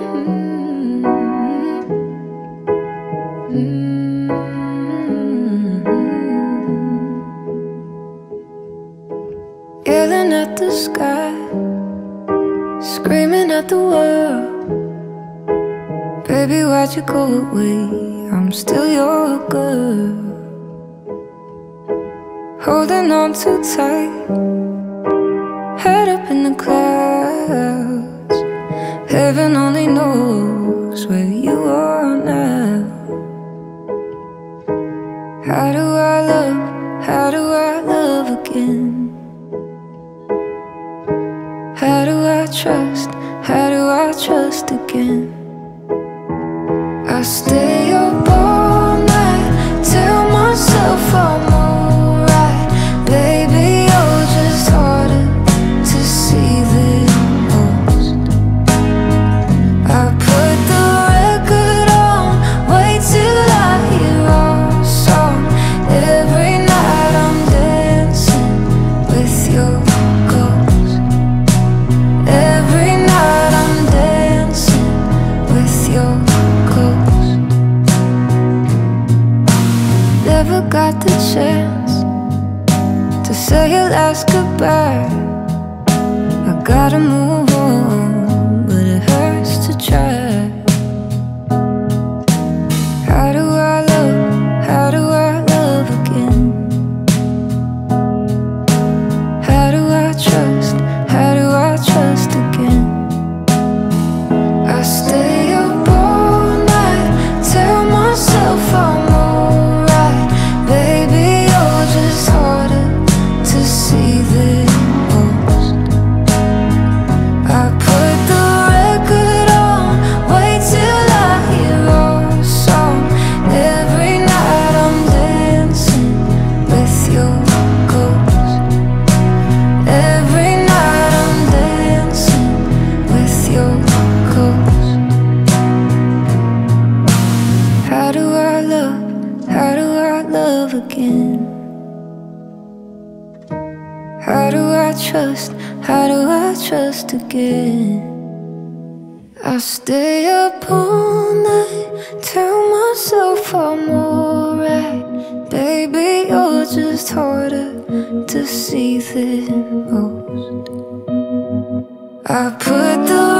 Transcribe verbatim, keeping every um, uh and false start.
Yelling at the sky, screaming at the world. Baby, why'd you go away? I'm still your girl. Holding on too tight, head up in the clouds. Heaven only knows where you are now. How do I love, how do I love again? How do I trust, how do I trust again? I stay up all night, tell myself I'm alright. Baby, you're just harder to see than most. I put the record on, wait till I hear our song. Every night I'm dancing with your ghost. Every night I'm dancing with your ghost. Never got the chance to say your last goodbye. I gotta move on, but it hurts to try. How do I love, how do I love again? How do I trust, how do I trust again? I stay up all night, tell myself I'm alright. Baby, you're just harder to see than most. I put the record on, wait till I hear our song. Every night I'm dancing with your ghost. Every night I'm dancing with your ghost. How do I love, how do I love again? How do I trust, how do I trust again? I stay up all night, tell myself I'm alright. Baby, you're just harder to see than most. I put the